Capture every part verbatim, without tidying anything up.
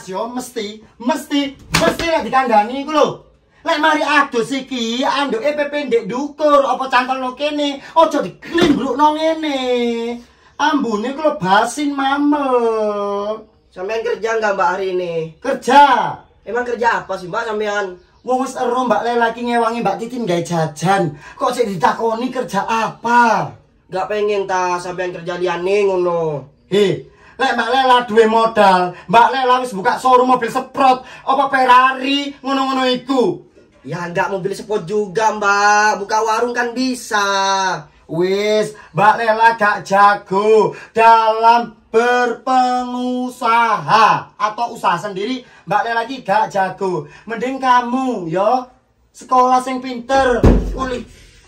yo mesti, mesti, mesti lek dikandani iku lho. Lek mari adus iki anduke pepe ndek ndukur apa cantolno kene, aja diklimbrukno ngene. Ambune ku lho basin mamel. Sampean kerja enggak Mbak hari ini? Kerja. Emang kerja apa sih Mbak sampean? Wong wis ero Mbak Lela iki ngewangi Mbak Titin gawe jajan. Kok sik ditakoni kerja apa? Gak pengen ta sampean kerja liyane ngono. He, lek Mbak Lela duwe modal, Mbak Lela wis buka showroom mobil Sprott, apa Ferrari, ngono-ngono iku. Ya enggak mobil sport juga Mbak, buka warung kan bisa. Wis, Mbak Lela gak jago dalam berpengusaha atau usaha sendiri. Mbak Lela lagi gak jago. Mending kamu yo sekolah sing pinter. Uli.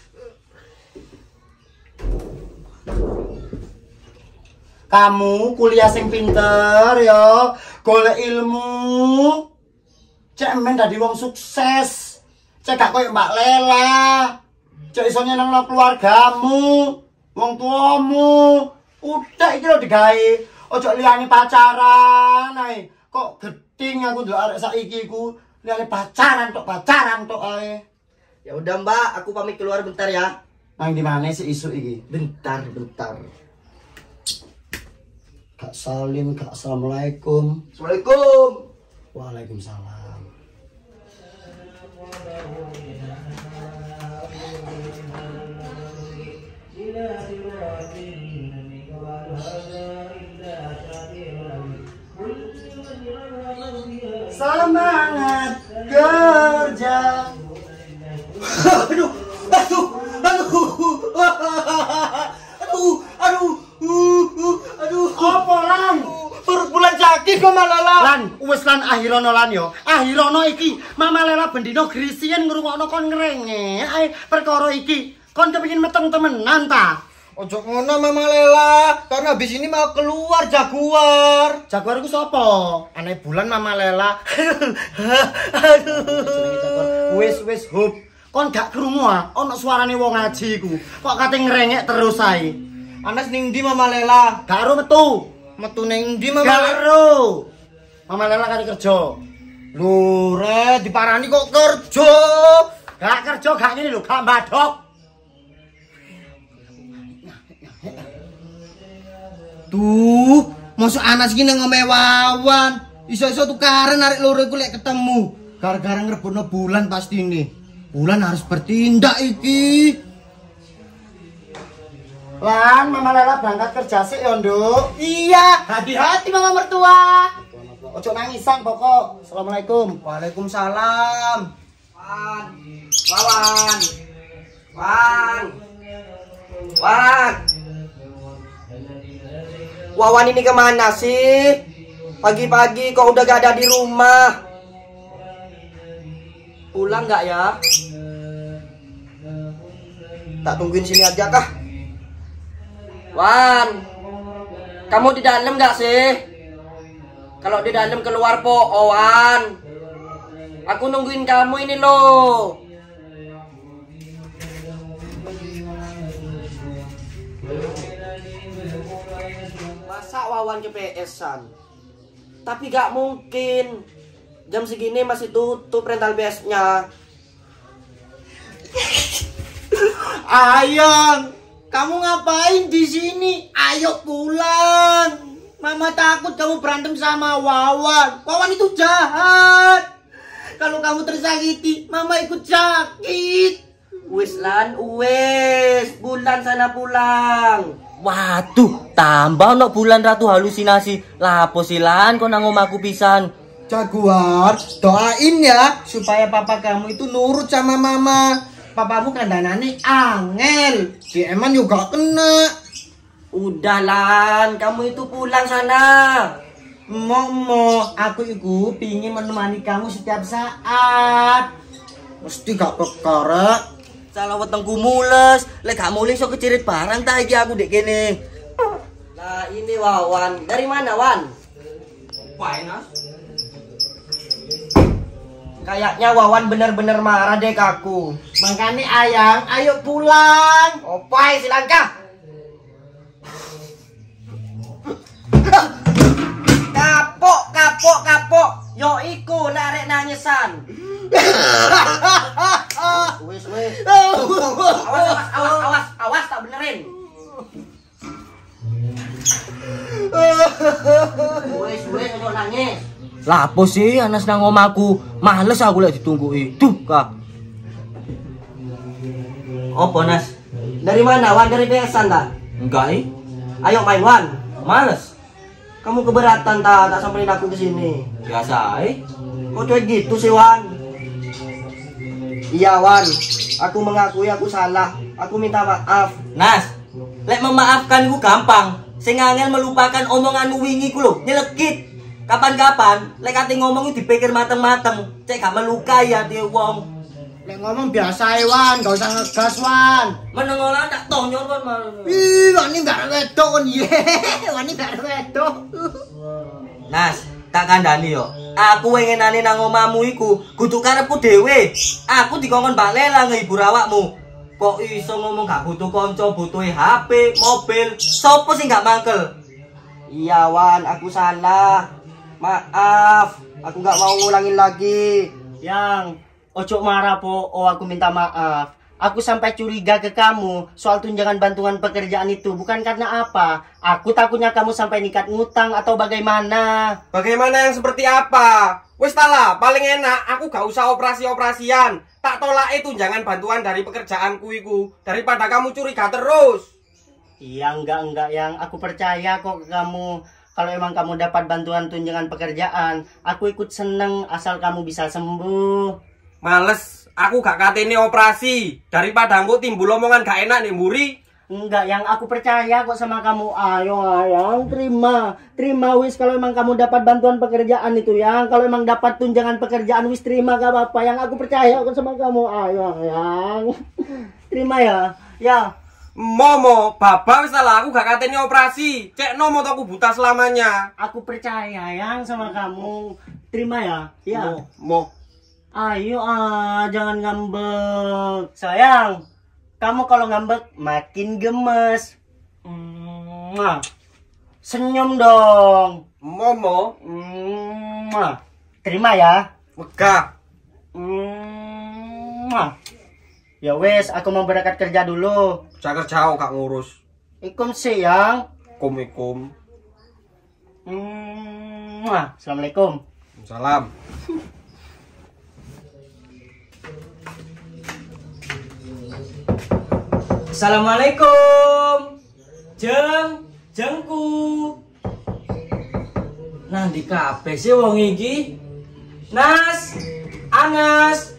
Kamu kuliah sing pinter yo, golek ilmu. Cek men dadi wong sukses. Cek gak koyo Mbak Lela. Cek iso nyenengno keluargamu, wong tuamu. Udah iki lho digawe. Ojo liyane pacaran ae. Kok geding aku ndelok arek saiki iku liyane pacaran tok pacaran tok ae. Ya udah Mbak, aku pamit keluar bentar ya. Nang di mana sih isu iki? Bentar, bentar. Kak Salim, Kak Assalamualaikum. Assalamualaikum. Waalaikumsalam. Semangat kerja. Aduh, aduh, aduh, aduh, aduh, aduh, Apa lan? perut bulan sakit kok malah lah. Lan, wis lan akhirono lan yo. Akhirono iki Mama Lela bendino grisien ngrungokno kon ngrenge. Ae perkara iki kon kepengin meteng temenan ta? Ojo ngono Mama Lela, karena habis ini mau keluar Jaguar. Jaguar iku sapa? Aneh bulan Mama Lela. Aduh. Wis wis hub. Kon gak krungu ah ana suarane wong ngaji iku. Kok kate ngrengek terus ae. Anas ning ndi Mama Lela? Gak ero metu. Metu ning ndi Mama Gak Lela? ero. Mama Lela kali kerja. Lho, Re, diparani kok kerja. Gak kerja gak ngene lho, gak mbadok. Tuh, masuk Anas gini ngomel Wawan. Iso-iso tukaran narik loro iku lek ketemu. Gara-gara ngerebutno bulan pasti ini. Bulan harus bertindak iki. Lan, Mama Lela berangkat kerja sih ya, Nduk. Iya, hati-hati Mama mertua. Ojo nangisan pokok. Assalamualaikum. Waalaikumsalam. Wan. Wawan. Wan. Wan. Wawan ini kemana sih? Pagi-pagi kok udah gak ada di rumah? Pulang gak ya? Tak tungguin sini aja kah? Wan, kamu di dalam gak sih? Kalau di dalam keluar po, oh, Wan. Aku nungguin kamu ini loh. Masa Wawan ke P S-an? Tapi gak mungkin. Jam segini masih tutup rental B S-nya. Ayang, kamu ngapain di sini? Ayo pulang. Mama takut kamu berantem sama Wawan. Wawan itu jahat. Kalau kamu tersakiti, Mama ikut sakit. Wis lan, wis. Bulan sana pulang. Waduh, tambah no bulan ratu halusinasi. Lapo silan kok nang omahku pisan. Jaguar, doain ya supaya papa kamu itu nurut sama Mama. Papamu kandanane angel. Si Eman juga kena. Udah Lan, kamu itu pulang sana. Momo, aku itu pingin menemani kamu setiap saat. Mesti gak perkara. Salah wetengku mules, lek gak mulih iso kecirit barang ta iki aku dek kene. Nah, ini Wawan. Dari mana, Wan? Painas. Kayaknya Wawan bener-bener marah deh ke aku. Makanya Ayang, ayo pulang. Opai silangkah. Kapok. kapok, kapok, kapok. Yo iku narek nangisan. Wis wis. Awas, awas, awas, awas, awas tak benerin. Wis wis ojo nangis. Lah apa sih Anas nang omaku? Males aku lek ditungguki. Duh, Kak. Apa Nas? Dari mana? Wan dari P S-an ta? Enggak, eh. Ayo main Wan. Males. Kamu keberatan ta tak samperin aku ke sini. Biasa, eh. Kok cuek gitu sih Wan? Iya Wan, aku mengakui aku salah. Aku minta maaf. Nas, lek memaafkan ku gampang. Sing angel melupakan omonganmu wingi ku lho, nyelekit. Kapan-kapan lek kate ngomong dipikir mateng-mateng, cek gak melukai hati wong. Lek ngomong biasa ae Wan, gak usah ngegas Wan. Meneng ora tak tonyor kon malah. Ih, wani gak wedok kon ye. Wani gak wedok. Nas, tak kandhani yo. Aku wengenane nang omahmu iku kudu karepku dhewe. Aku dikongkon Mbak Lela ngehibur awakmu. Kok iso ngomong gak butuh kanca, butuh H P, mobil. Sopo sing gak mangkel? Iya Wan, aku salah. Maaf, aku gak mau ngulangin lagi. Yang ojo marah po, oh aku minta maaf. Aku sampai curiga ke kamu soal tunjangan bantuan pekerjaan itu. Bukan karena apa? Aku takutnya kamu sampai nikat ngutang atau bagaimana. Bagaimana yang seperti apa? Wis tala, paling enak aku gak usah operasi-operasian. Tak tolak tunjangan bantuan dari pekerjaanku iku daripada kamu curiga terus. Iya enggak-enggak yang aku percaya kok ke kamu. Kalau emang kamu dapat bantuan tunjangan pekerjaan, aku ikut seneng asal kamu bisa sembuh. Males, aku gak katene operasi daripada engko timbul omongan gak enak nih mburi. Enggak, yang aku percaya kok sama kamu. Ayo, ayang, terima. Terima wis kalau emang kamu dapat bantuan pekerjaan itu, yang. Kalau emang dapat tunjangan pekerjaan wis terima gak apa-apa. Yang aku percaya kok sama kamu. Ayo, ayang. Terima ya. Ya. Momo, baba wis salah, aku gak katene operasi. Cek no motoku buta selamanya. Aku percaya yang sama kamu. Terima ya. Ya. Mo, mo. Ayo ah, jangan ngambek. Sayang, kamu kalau ngambek makin gemes. Mwah. Senyum dong. Momo, Mwah. Terima ya. megah. Mwah. Ya wes, aku mau berangkat kerja dulu. Cak kerja gak ngurus. Ikum sih yang. Kum-ikum. Mwah. Assalamualaikum. Salam. Assalamualaikum. Jeng, jengku. Nang di kabeh sih wong iki? Nas, Anas.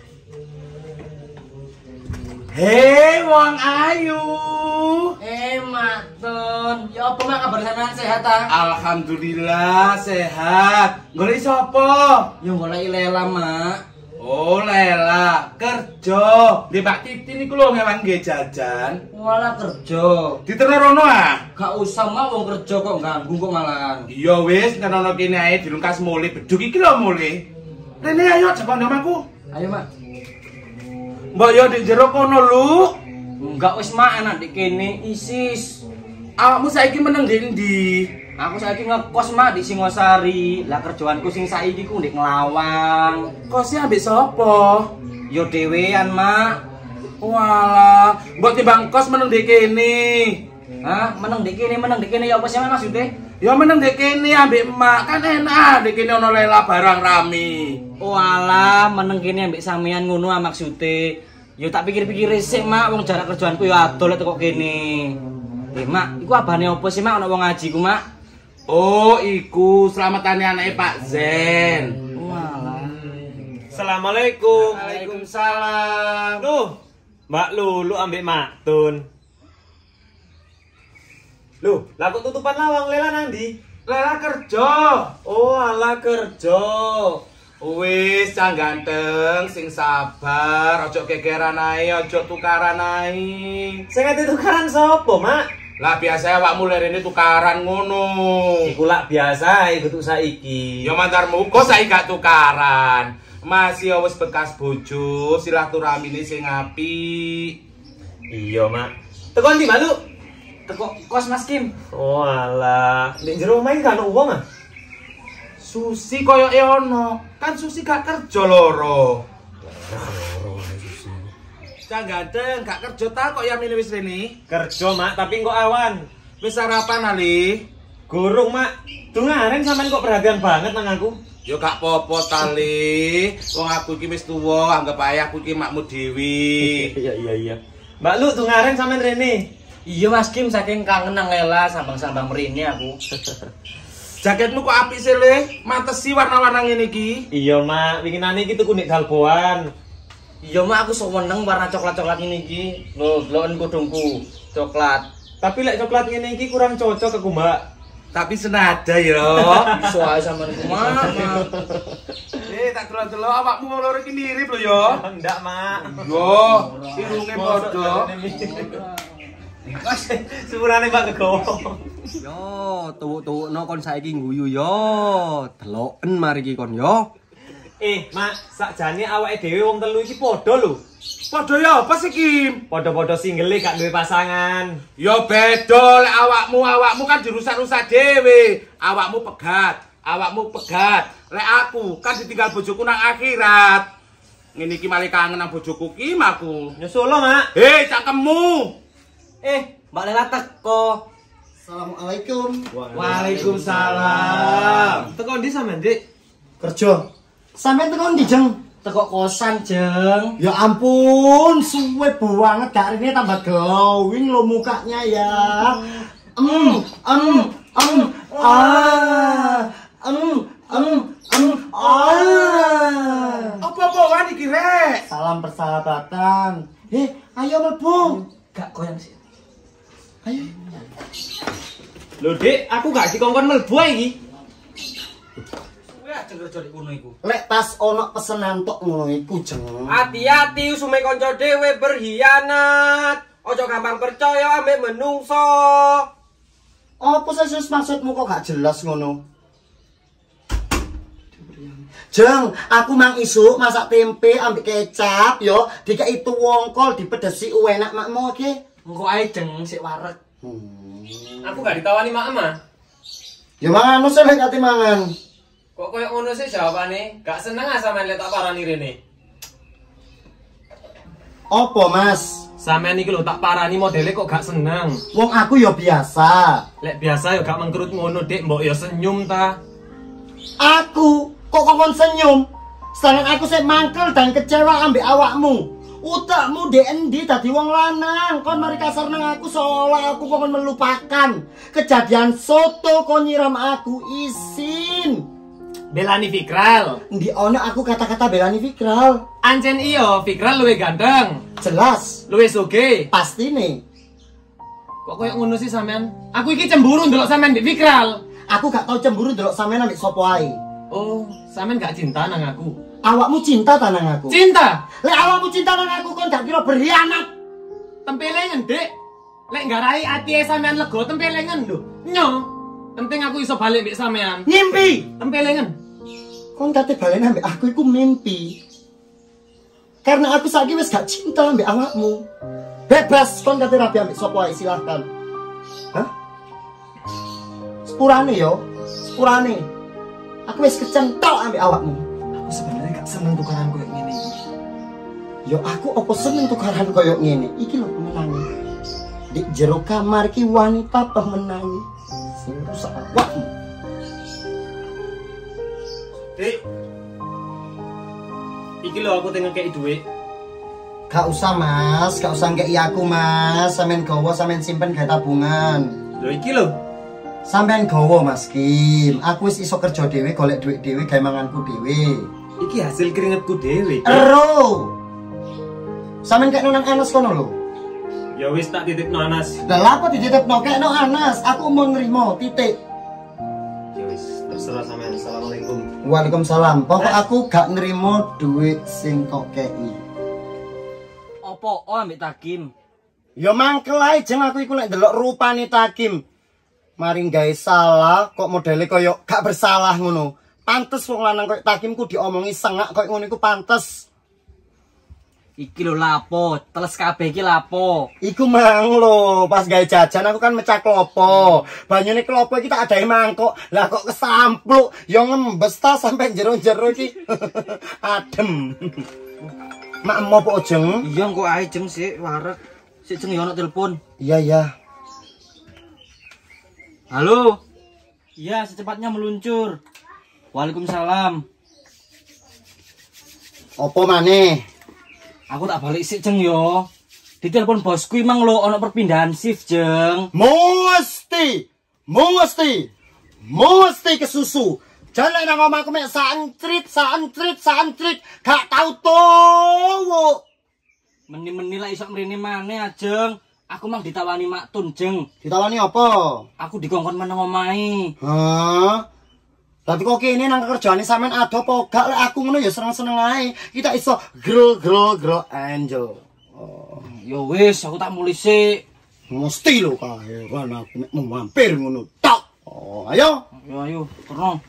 Hei wong ayu. Eh, Maton. Ya apa mak kabar sampean sehat ta? Alhamdulillah sehat. Golek sapa? Ya golek Lela, Mak. Oh Lela, kerja. Di Mbak Titi niku lho ngewang nggih jajan. Walah kerja. Diterono ah. Gak usah mak wong kerja kok ganggu kok malahan. Iya wis, nenono kene ae dilungkas mule beduk iki lho mule. Rene ayo cepet ndang aku. Ayo, Mak. Mbok yo di jero kono lu. Enggak wis mak anak di kene isis. Awakmu saiki meneng ndi ndi? Aku saiki ngekos mak di Singosari. Lah kerjaanku sing saiki ku ndek Ngelawang. Kosnya ambek sapa? Yo dhewean, Mak. Walah, mbok timbang kos meneng di kene. Hah, meneng ndek kene, meneng ndek kene ya apa sih Mak maksudnya? Ya meneng di kene ambek emak kan enak di kene ono Lela barang rame. Walah, meneng kene ambek sampean ngono ah maksude. Yo tak pikir-pikir resik, Mak, wong jarak kerjaanku yo adol lek teko kene. Eh, Mak, iku abane opo sih, Mak, ana wong ngaji ku, Mak? Oh, iku selamatane anake Pak Zen. Walah. Assalamualaikum. Waalaikumsalam. Loh, Mbak Lulu ambek Maktun. Loh, lah kok tutupan lawang Lela nandi? Lela kerja. Oh, ala kerja. Wis cang ganteng sing sabar, ojo gegeran ae, ojo tukaran ae. Sing ate tukaran sapa, Mak? Lah biasa awakmu lerene tukaran ngono. Iku lak biasa ae kudu saiki. Ya mantarmu kok saiki gak tukaran. Masih wis bekas bojo, silaturahmine sing apik. Iya, Mak. Teko ndi, Mbak Lu? Teko kos Mas Kim. Oh, alah. Nek jero omahe kan ono wong ah. Susi koyo e ono. Kan Susi gak kerja loro. Cang ganteng, gak kerja ta kok ya milih wis rene? Kerja, Mak, tapi kok awan. Wis sarapan Ali? Gurung, Mak. Dungaren sampean kok perhatian banget nang aku. Yo gak popo tali. Wong aku iki wis tuwa, anggap ae aku iki makmu dewi. Iya iya iya. Mbak Lu dungaren sampean rene. Iya Mas Kim, saking kangen nang Lela sambang-sambang mrene aku. Jaketmu kok apik sih, Le? Matesi warna-warna ngene iki. Iya, Mak, winginane iki tuku nek dalboan. Iya Mak, aku seneng warna coklat-coklat ini iki. Lho, deloken kudungku, coklat. Tapi lek coklat ngene iki kurang cocok aku, Mbak. Tapi senada yo. Iso ae sampean kumaha. Eh, tak delok-delok awakmu wong loro iki mirip lho yo. Enggak, Mak. Yo, irunge padha. Mas, sepurane Mbak kegowo. Yo, tuwuk-tuwukno kon saiki guyu yo. Deloken mari iki kon yo. Eh, Mak, sakjane awake dhewe wong telu iki padha lho. Padha ya apa sih, Kim? Padha-padha single gak duwe pasangan. Yo beda lek awakmu, awakmu kan dirusak-rusak dhewe. Awakmu pegat, awakmu pegat. Lek aku kan ditinggal bojoku nang akhirat. Ngene iki malah kangen nang bojoku Kim aku. Nyusul lo, Mak. Hei, cangkemmu. Eh, Mbak Lela teko. Assalamualaikum. Waalaikumsalam. Teko ndi sampean, Dik? Kerja. Sampai tekan di jeng. Teko kosan, Jeng. Ya ampun, suwe banget gak ini tambah glowing lo mukanya ya. Em, em, em, ah, em, em, em, ah. Apa-apaan iki, Rek? Salam persahabatan. Eh, ayo mlebu. Gak koyang sih. Ayo. Lho, Dik, aku gak dikongkon mlebu iki. Wah, denger jare ngono iku. Lek tas ono pesenan tok ngono iku jeng. Hati-hati usume kanca dhewe berkhianat. Ojo gampang percaya ambek menungso. Apa sih maksudmu kok gak jelas ngono? Jeng, aku mang isuk masak tempe ambek kecap yo, dikai tuwongkol dipedesi enak makmu oke? Engko ae Jeng sik wareg. Hmm. Aku gak ditawani Mak Ama. Ya mangan sih lek ati mangan. Kok koyo ngono sih jawabane? Gak seneng ah sampean lek tak parani rene. Apa, Mas? Sampean iki lho tak parani modele kok gak seneng. Wong aku ya biasa. Lek biasa ya gak mengkerut ngono, Dik, mbok ya senyum ta. Aku kok kokon senyum. Sedangkan aku sih mangkel dan kecewa ambek awakmu. Utakmu di endi tadi wong lanang. Kon mari kasar nang aku seolah aku kokon melupakan kejadian soto kon nyiram aku isin. Belani Fikral. Ndi ono aku kata-kata belani Fikral. Ancen iyo, Fikral luwe ganteng. Jelas. Luwe sugih. Pasti nih. Kok koyo ngono sih sampean? Aku iki cemburu ndelok sampean di Fikral. Aku gak tau cemburu ndelok sampean ambek sapa ae. Oh, sampean gak cinta nang aku. Awakmu cinta ta nang aku? Cinta. Lek awakmu cinta nang aku kon gak kira berkhianat. Tempelengen, Dik. Lek nggarai ati sampean lega tempelengen lho. Nyo. Penting aku iso balik mbek sampean. Ngimpi. Tempelengen. Kon kate balen ambek aku iku mimpi. Karena aku saiki wis gak cinta ambek awakmu. Bebas kon kate rabi ambek sapa ae silahkan. Hah? Sepurane yo, sepurane. Aku wis kecentok ambek awakmu. Aku sebenarnya gak seneng tukaran koyo ngene iki. Yo aku apa seneng tukaran koyo ngene. Iki lho pemenange. Di jero kamar ki wanita pemenange. Sing rusak awakmu. Dik. Iki lho aku tengok kei duit. Gak usah Mas, gak usah ngekei aku Mas. Sampeyan gawa, sampeyan simpen gawe tabungan. Lho iki lho. Sampeyan gawa Mas Kim. Aku wis iso kerja dhewe, golek duit dhewe, gawe manganku dhewe. Iki hasil keringetku dhewe. Ero. Sampeyan kek nang Anas kono lho. Ya wis tak titipno Anas. Lah lha apa dititipno kek nang Anas? Aku mau nrimo, titik. Ya wis, terserah sampean. Assalamualaikum. Waalaikumsalam. Pokok aku gak nrimo duit sing kok kei. Opo oh ambek Takim? Ya mangkel ae jeng aku iku lek ndelok rupane Takim. Mari gawe salah kok modele koyo gak bersalah ngono. Pantes wong lanang koyo Takimku diomongi sengak koyo ngono iku pantes. Iki lho lapo, teles kabeh iki lapo. Iku mang lho, pas gawe jajan aku kan mecah klopo. Banyune klopo iki tak adahi mangkok. Lah kok kesampluk, ya ngembes ta sampe jero-jero iki. Adem. Mak emo po Jeng? Iya kok ae Jeng sik wareg. Sik Jeng ya ono telepon. Iya iya. Halo. Iya, secepatnya meluncur. Waalaikumsalam. Opo maneh? Aku tak balik sik Jeng yo. Ditelepon bosku emang lo ono perpindahan shift Jeng. Mesti, mesti, mesti kesusu. Jangan nang omahku mek sancrit, sancrit, sancrit, gak tau towo. Meni-meni lah iso mrene maneh Ajeng. Aku mang ditawani maktun Jeng. Ditawani apa? Aku dikongkon meneng omahe. Hah? Tapi kok kene nang kerjaane sampean ado apa gak lek aku ngono ya seneng-seneng ae. Kita iso grel grel grel angel. Oh, Ya wis, aku tak mulih sik. mesti lho kae kan aku mek mampir ngono. Tok. Oh, ayo. Ayo ayo, terno.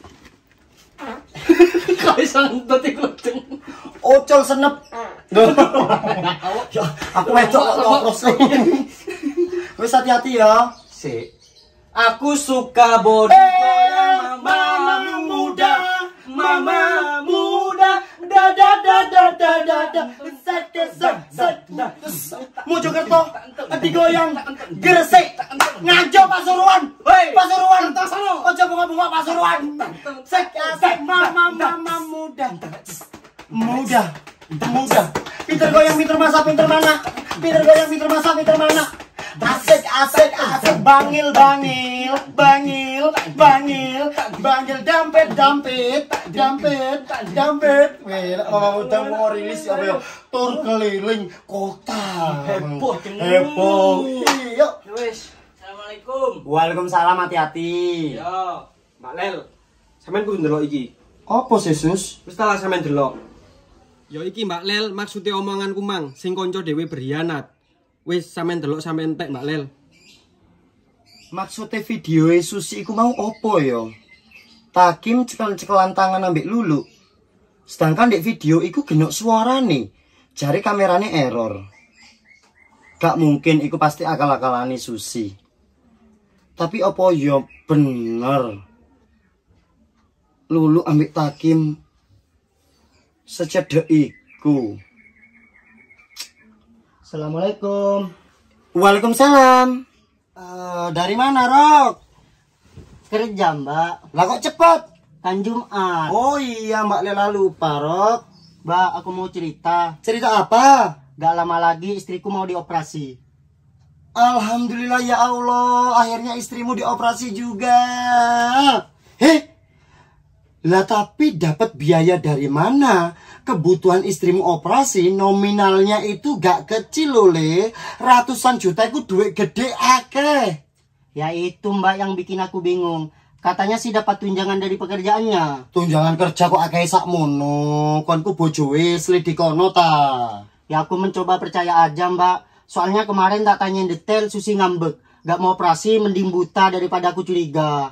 Kok iso ngentut iku Jeng. Ocol senep. Ya, aku wedok kok ngopros. Wis hati-hati ya. Sik. Aku suka body goyang mama muda, mama muda, da da da da da da da, set set set. Mojokerto, digoyang, Gresik, Nganjuk Pasuruan, Pasuruan, ojo bunga-bunga Pasuruan. Sek sek mama mama muda, muda, muda. Pinter goyang, pinter masak, pinter mana? Pinter goyang, pinter masak, pinter mana? Asik, asik, asik, bangil, bangil, bangil, bangil, bangil, dampet, dampet, dampet, dampet. Weh, oh, udah mau rilis apa ya? Tur keliling kota. Heboh, heboh. Iya. Wis, assalamualaikum. Waalaikumsalam, hati-hati. Yo, Mbak Lel, sampean kudu ndelok iki. Apa sih, Sus? Wis tak lah sampean delok. Ya iki Mbak Lel, maksudnya omonganku mang, sing kanca dhewe berkhianat. Wis sampean delok sampean entek Mbak Lel. Maksudnya video Susi iku mau opo ya? Takim cekel-cekelan tangan ambek Lulu. Sedangkan di video iku genok suarane. Jare kamerane error. Gak mungkin iku pasti akal-akalane Susi. Tapi opo ya bener? Lulu ambek Takim secedek iku. Assalamualaikum. Waalaikumsalam. Uh, dari mana, Rok? Kerja, Mbak. Lah kok cepet? Kan Jumat. Oh iya, Mbak Lela lupa, Rok. Mbak, aku mau cerita. Cerita apa? Gak lama lagi istriku mau dioperasi. Alhamdulillah ya Allah, akhirnya istrimu dioperasi juga. Heh. Lah tapi dapat biaya dari mana? Kebutuhan istrimu operasi nominalnya itu gak kecil loh, Le. Ratusan juta itu duit gede akeh. Ya itu Mbak yang bikin aku bingung. Katanya sih dapat tunjangan dari pekerjaannya. Tunjangan kerja kok akeh sakmono. Konku bojoe slidikono ta. Ya aku mencoba percaya aja Mbak. Soalnya kemarin tak tanyain detail Susi ngambek. Gak mau operasi mending buta daripada aku curiga.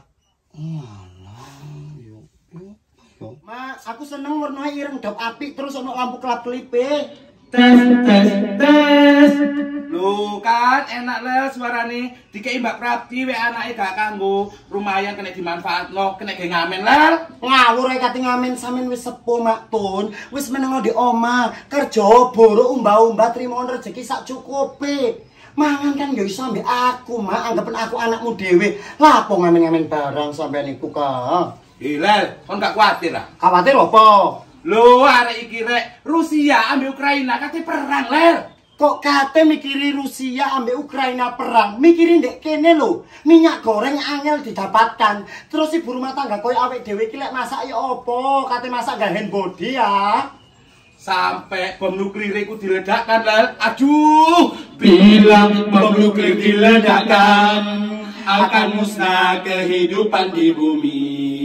Ma, aku seneng warna ireng dop apik terus ono lampu kelap-kelipe. Tes tes tes. Lho kan enak Lel suarane. Dikei Mbak Prabdi we anake gak kanggo lumayan kena dimanfaatno, kena ge ngamen Lel. Ngawur ae kate ngamen sampean wis sepuh Maktun. Wis menengo di omah, kerja boro umbah-umbah trimo rezeki sak cukupe. Mangan kan ya iso ambek aku, Mak. Anggapen aku anakmu dhewe. Lah apa ngamen-ngamen barang sampean iku ka? Eh Lel, kon gak kuatir ah. Khawatir apa? Lho arek iki rek Rusia ambil Ukraina kate perang Lel. Kok kate mikiri Rusia ambek Ukraina perang? Mikirin dek kene lho. Minyak goreng angel didapatkan. Terus ibu rumah tangga koyo awake dhewe iki lek masak ya apa? Kate masak gak hand body ya. Sampai bom nuklir itu diledakkan Lel. Aduh, bilang bom nuklir diledakkan akan musnah kehidupan di bumi.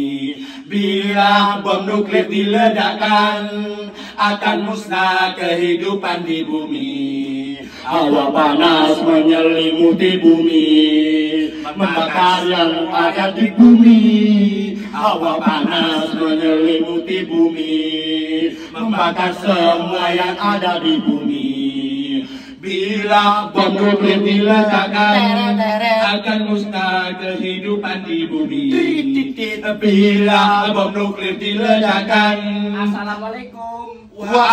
Bila bom nuklir diledakkan akan musnah kehidupan di bumi. Hawa panas menyelimuti bumi, membakar yang ada di bumi. Hawa panas menyelimuti bumi, membakar semua yang ada di bumi. Bila bom nuklir diledakkan, akan musnah kehidupan di bumi. Bila bom nuklir diledakkan. Assalamualaikum.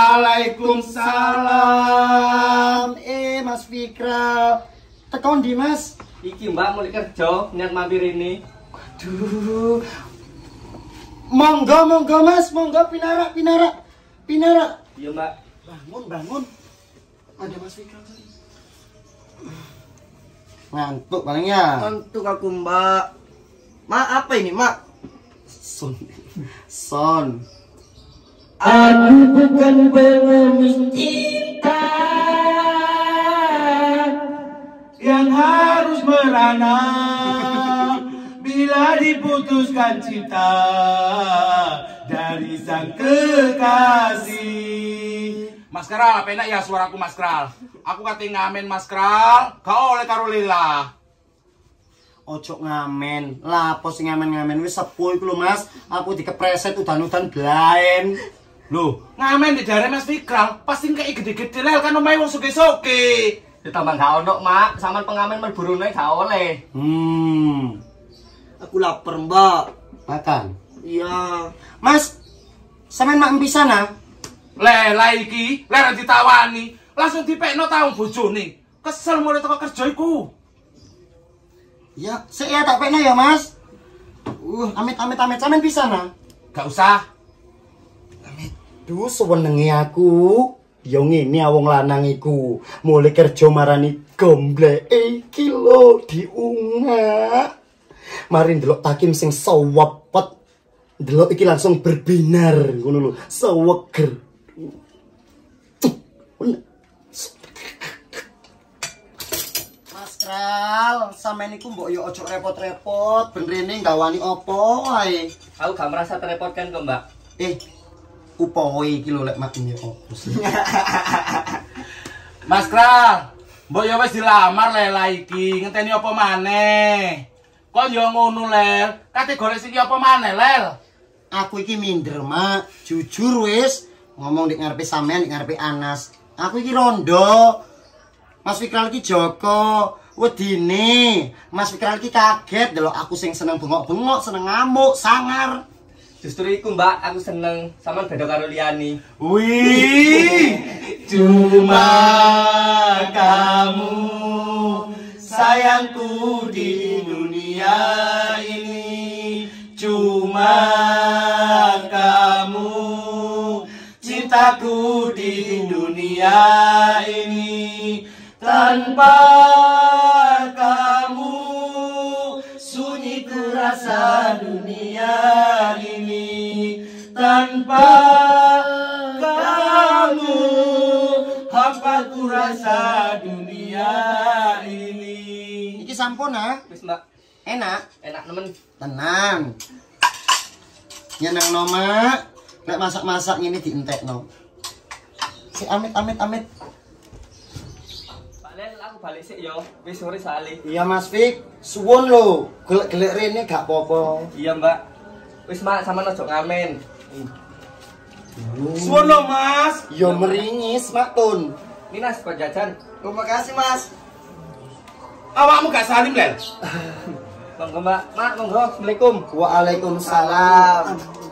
Waalaikumsalam. Eh Mas Fikra, tekon di Mas. Iki Mbak mulai kerja, niat mampir ini. Aduh. Monggo monggo Mas, monggo pinarak pinarak pinarak. Iya Mbak. Bangun bangun. Ada Mas Fikra. Ngantuk palingnya. Untuk aku Mbak. Mak apa ini Mak? Son. Son. Aku bukan pengemis cinta Yang harus merana bila diputuskan cinta dari sang kekasih. Mas Kral, penak ya suaraku Mas Kral. Aku kate ngamen Mas Kral, gak oleh karo Lila. Ojo ngamen, lah apa sing ngamen-ngamen wis sepuh iku lho Mas. Aku dikepreset udan-udan blaen. Loh, ngamen di daerah Mas Fikral, pasti kayak gede-gede lel kan omahe wong suge-suge. Ditambah gak ono Mak, sampean pengamen merburune gak oleh. Hmm, Aku lapar Mbak. makan. Iya. Mas, sampean mak pisan ah? Lela iki, lela ditawani, langsung dipekno tahu bojone. Kesel mulai teko kerja iku. Ya, sik ya tak pekno ya Mas. Uh, amit-amit amit sampean pisan ah? Gak usah. Duh, sewenenge aku. Ya ngene wong lanang iku, mulai kerja marani gombleke iki lho diunggah. Mari ndelok takim sing sewepet. Ndelok iki langsung berbinar ngono lho, seweger. Mas Kral, sampeyan iku mbok yo ojo repot-repot, ben rene gawani opo wae. Aku gak merasa terrepotkan kok Mbak. Eh, upawa iki lho lek makin yo opo sih. Mas Kral, mbok ya wis dilamar Lela iki, ngenteni apa maneh? Kok yo ngono Lel, kate golek sing apa maneh Lel? Aku iki minder, Mak. Jujur wis, ngomong dik ngarepe sampean, dik ngarepe Anas. Aku iki rondo. Mas Fikral iki Joko. Wedine, Mas Fikral iki kaget delok aku sing seneng bengok-bengok, seneng ngamuk, sangar. Justru iku Mbak, aku seneng sampean beda karo liyane. Wih, Cuma kamu sayangku di dunia ini. Cuma kamu cintaku di dunia ini. Tanpa kamu sunyi ku rasa dunia ini. Tanpa kamu hampa ku rasa dunia ini. Iki sampun ah? Wis Mbak, Enak? enak nemen. Tenang. Nyeneng no Mak. Nek masak-masak ngene dientekno. Si amit amit amit. Pak Lel, aku balik sik yo. Wis sore sali. Iya Mas Fik, suwun lho. Golek-golek rene gak apa-apa. Iya Mbak. Wis Mak, sampean ojo ngamen. suwun lho Mas. Yo meringis Mak Tun. Ini Nas, buat jajan. Terima kasih Mas. Awakmu gak salim Lel? Monggo Mbak. Mak, monggo. Assalamualaikum. Waalaikumsalam.